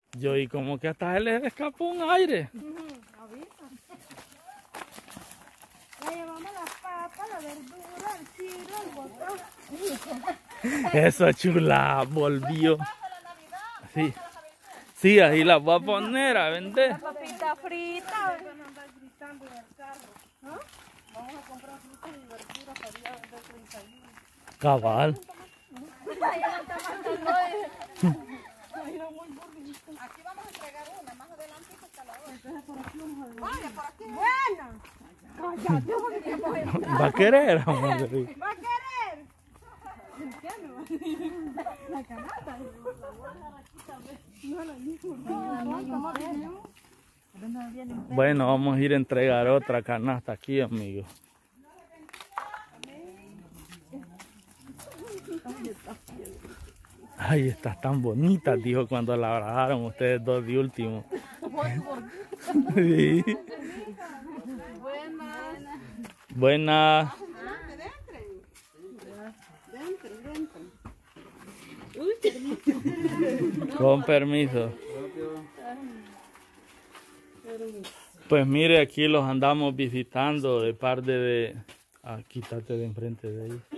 Yo y como que hasta él le escapó un aire. Avisa. Le llevamos las papas, la verdura, el chile, el botón. Eso chula, volvió. Sí. Sí, ahí las voy a poner a vender. La papita frita. Van a andar gritando en el carro. ¿No? Vamos a comprar frutas y verduras para ir a vender 31. Cabal. Aquí vamos a entregar una, más adelante está la otra. Entonces por aquí vamos a ver. Vaya, por aquí. Bueno. Cállate, porque voy a entrar. ¿Va a querer? Vamos a ver. ¿Va a querer? ¿Qué no? La canasta. No, la misma. Bueno, vamos a ir a entregar otra canasta aquí, amigos. Ay, estas tan bonitas, dijo cuando la abrazaron ustedes dos de último. Sí. Buenas. Con permiso. Pues mire, aquí los andamos visitando de parte de... Ah, quítate de enfrente de ellos.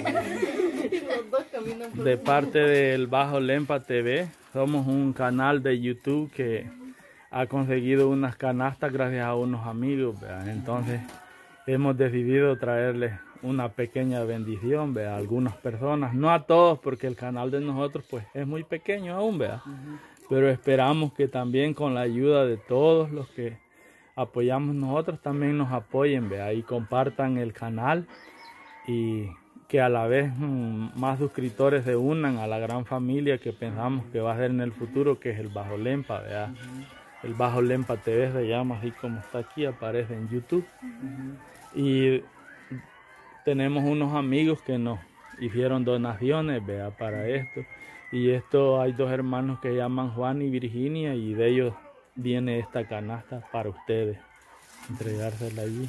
De parte del Bajo Lempa TV. Somos un canal de YouTube que ha conseguido unas canastas gracias a unos amigos, ¿verdad? Entonces hemos decidido traerles una pequeña bendición, ¿verdad? A algunas personas, no a todos porque el canal de nosotros pues es muy pequeño aún, ¿verdad? Pero esperamos que también con la ayuda de todos los que apoyamos nosotros también nos apoyen, ¿verdad? Y compartan el canal y que a la vez más suscriptores se unan a la gran familia que pensamos que va a ser en el futuro, que es el Bajo Lempa, ¿verdad? El Bajo Lempa TV se llama así como está aquí, aparece en YouTube. Y tenemos unos amigos que nos hicieron donaciones, ¿verdad? Para esto. Y esto hay dos hermanos que se llaman Juan y Virginia y de ellos viene esta canasta para ustedes, entregársela allí.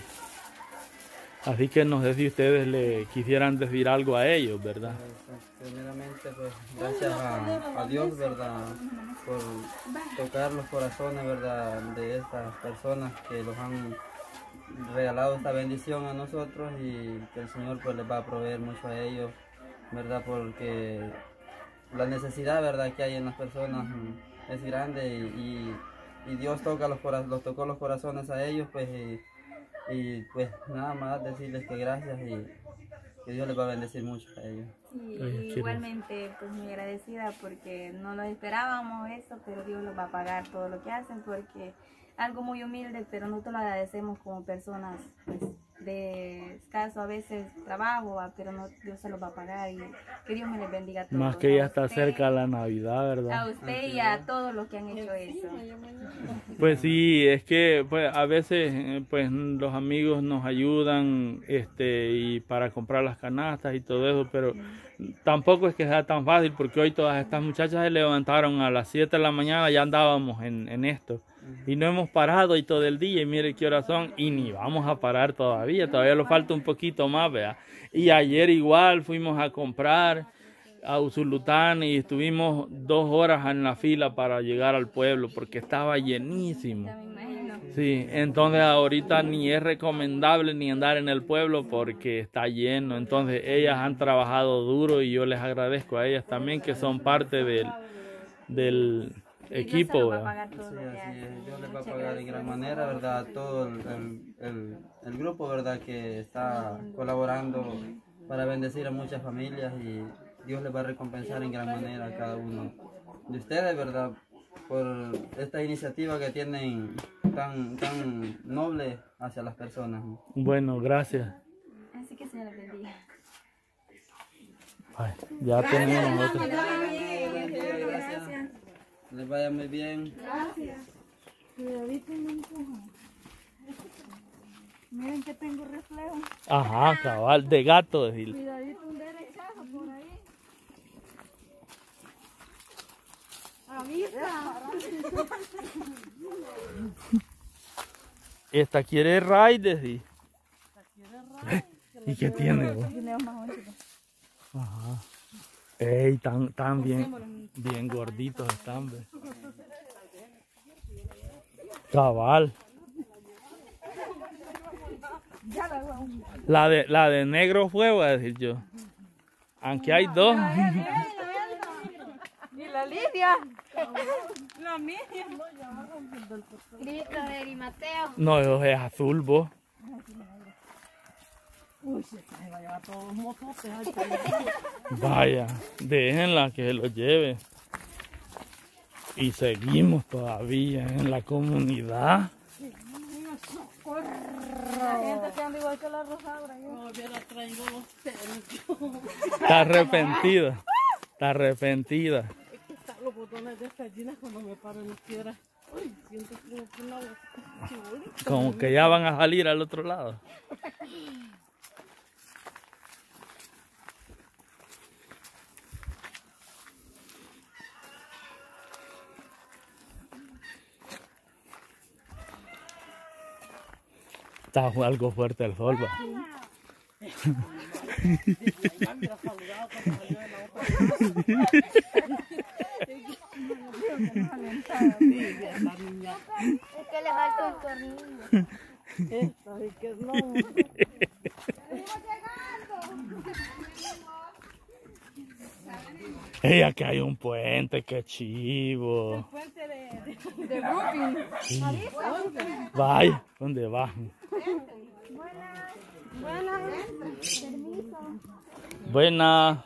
Así que no sé si ustedes le quisieran decir algo a ellos, ¿verdad? Primeramente, pues, gracias a Dios, ¿verdad? Por tocar los corazones, ¿verdad? De estas personas que los han regalado esta bendición a nosotros y que el Señor pues les va a proveer mucho a ellos, ¿verdad? Porque la necesidad, ¿verdad? Que hay en las personas es grande y Dios toca los tocó los corazones a ellos, pues, y pues nada más decirles que gracias y que Dios les va a bendecir mucho a ellos. Sí, igualmente pues muy agradecida porque no nos esperábamos eso, pero Dios los va a pagar todo lo que hacen porque algo muy humilde, pero nosotros lo agradecemos como personas pues, de escaso a veces trabajo, pero no, Dios se los va a pagar y que Dios me les bendiga a todos. Más que ya está cerca la Navidad, ¿verdad? A usted y a todos los que han hecho eso. Pues sí, es que pues a veces pues los amigos nos ayudan y para comprar las canastas y todo eso, pero tampoco es que sea tan fácil porque hoy todas estas muchachas se levantaron a las 7 de la mañana, ya andábamos en esto. Y no hemos parado y todo el día, y mire qué horas son, y ni vamos a parar todavía nos falta un poquito más, ¿verdad? Y ayer igual fuimos a comprar a Usulután y estuvimos 2 horas en la fila para llegar al pueblo porque estaba llenísimo. Sí, entonces ahorita ni es recomendable ni andar en el pueblo porque está lleno, entonces ellas han trabajado duro y yo les agradezco a ellas también que son parte del equipo, ¿verdad? Sí, así es. Dios les va a pagar en gran manera, ¿verdad? Todo el grupo, ¿verdad? Que está colaborando para bendecir a muchas familias y Dios les va a recompensar en gran manera a cada uno de ustedes, ¿verdad? Por esta iniciativa que tienen tan noble hacia las personas. Bueno, gracias. Así que Señor les bendiga. Ay, ya tenemos otro. Gracias. Les vaya muy bien. Gracias. Cuidadito y no empujan. Miren que tengo reflejo. Ajá, cabal, de gato, decirle. Cuidadito un derechazo por ahí. Avisa. Esta quiere raid, decir. ¿Y qué tiene, vos? Ajá. Ey, tan bien gorditos están, ¿ves? Cabal. La de negro fue, voy a decir yo. Aunque hay dos. Y la Lidia. La mía. Christopher y Mateo. No, eso es azul, vos. Uy, se va a llevar todos los mototes. Vaya, déjenla que se lo lleve. Y seguimos todavía en la comunidad. La gente que anda igual que la Rosaura. No, yo la traigo los tenis. Está arrepentida. Está arrepentida. Es que están los botones de estas jeans cuando me paro en la piedra. Uy, siento como que una chibolita. Como que ya van a salir al otro lado. Está algo fuerte el sol, va. Es que le falta un tornillo. Esta es que no. Ella que hay un puente, qué chivo. Puente de Brooklyn. Sí. Vaya, ¿dónde va? Buena.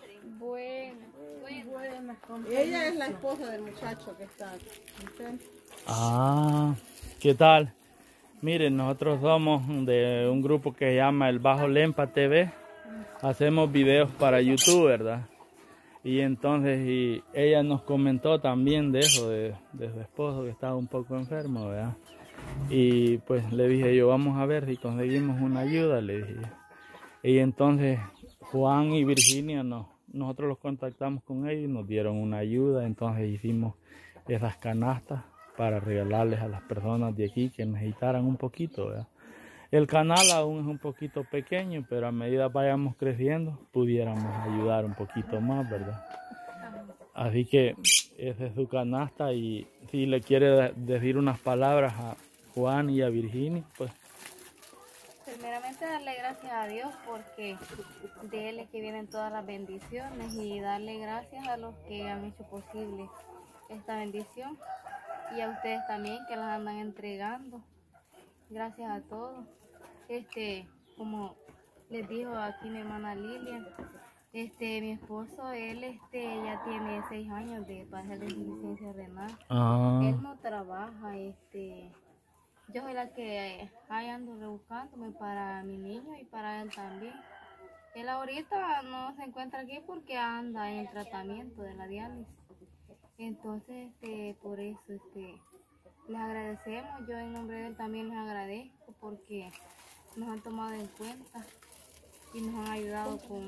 Ella es la esposa del muchacho que está aquí. Ah, ¿qué tal? Miren, nosotros somos de un grupo que se llama El Bajo Lempa TV. Hacemos videos para YouTube, ¿verdad? Y entonces ella nos comentó también de eso, de su esposo que estaba un poco enfermo, ¿verdad? Y pues le dije yo, vamos a ver si conseguimos una ayuda, le dije. Y entonces Juan y Virginia, nosotros los contactamos con ellos y nos dieron una ayuda. Entonces hicimos esas canastas para regalarles a las personas de aquí que necesitaran un poquito, ¿verdad? El canal aún es un poquito pequeño, pero a medida vayamos creciendo, pudiéramos ayudar un poquito más, ¿verdad? Así que esa es su canasta y si le quiere decir unas palabras a Juan y a Virginia, pues... Primeramente darle gracias a Dios porque de Él es que vienen todas las bendiciones y darle gracias a los que han hecho posible esta bendición y a ustedes también que las andan entregando. Gracias a todos. Como les dijo aquí mi hermana Lilian, mi esposo, él ya tiene 6 años de pasar de insuficiencia renal. Él no trabaja, yo soy la que ahí ando rebuscándome para mi niño y para él también. Él ahorita no se encuentra aquí porque anda en el tratamiento de la diálisis. Entonces, por eso, les agradecemos. Yo en nombre de él también les agradezco porque nos han tomado en cuenta y nos han ayudado con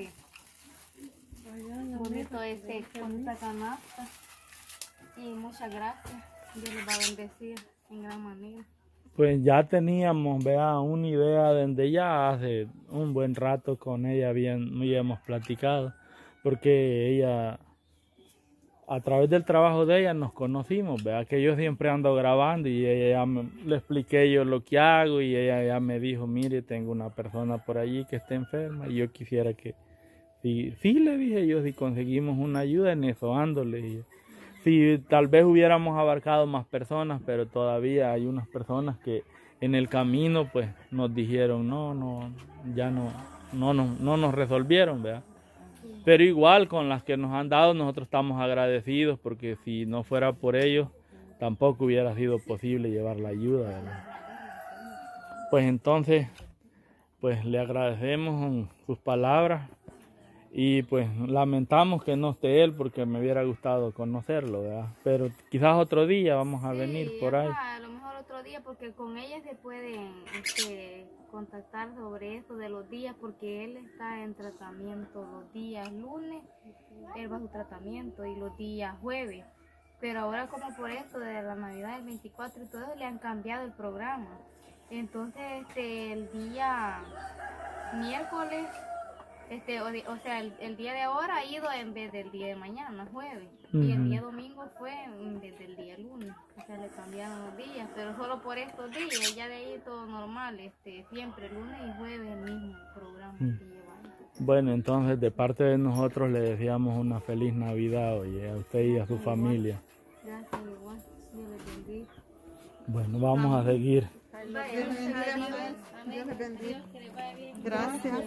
bonito con esta canasta. Y muchas gracias. Dios les va a bendecir en gran manera. Pues ya teníamos, vea, una idea desde ya hace un buen rato con ella habíamos platicado, porque ella, a través del trabajo de ella nos conocimos, vea, que yo siempre ando grabando y ella le expliqué yo lo que hago y ella ya me dijo, mire, tengo una persona por allí que está enferma y yo quisiera que, sí le dije yo, si conseguimos una ayuda en eso ando, le dije. Sí, tal vez hubiéramos abarcado más personas, pero todavía hay unas personas que en el camino pues nos dijeron ya no nos resolvieron, ¿verdad? Pero igual con las que nos han dado nosotros estamos agradecidos porque si no fuera por ellos tampoco hubiera sido posible llevar la ayuda, ¿verdad? Pues entonces pues le agradecemos sus palabras. Y pues lamentamos que no esté él porque me hubiera gustado conocerlo, ¿verdad? Pero quizás otro día vamos a venir por ahí. A lo mejor otro día porque con ella se pueden contactar sobre eso de los días porque él está en tratamiento los días lunes, él va a su tratamiento y los días jueves. Pero ahora como por esto de la Navidad del 24 y todo eso le han cambiado el programa. Entonces el día miércoles... o sea, el día de ahora ha ido en vez del día de mañana, jueves. Y el día domingo fue en vez del día lunes. O sea, le cambiaron los días, pero solo por estos días, ya de ahí todo normal, siempre lunes y jueves el mismo programa que llevan. Bueno, entonces de parte de nosotros le deseamos una feliz Navidad, oye, a usted y a su familia. Gracias, igual, Dios les bendiga. Bueno, vamos a seguir. Vaya, Dios les bendiga. Que les vaya bien. Gracias.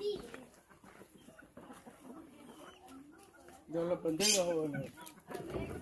Dios lo bendiga, jóvenes.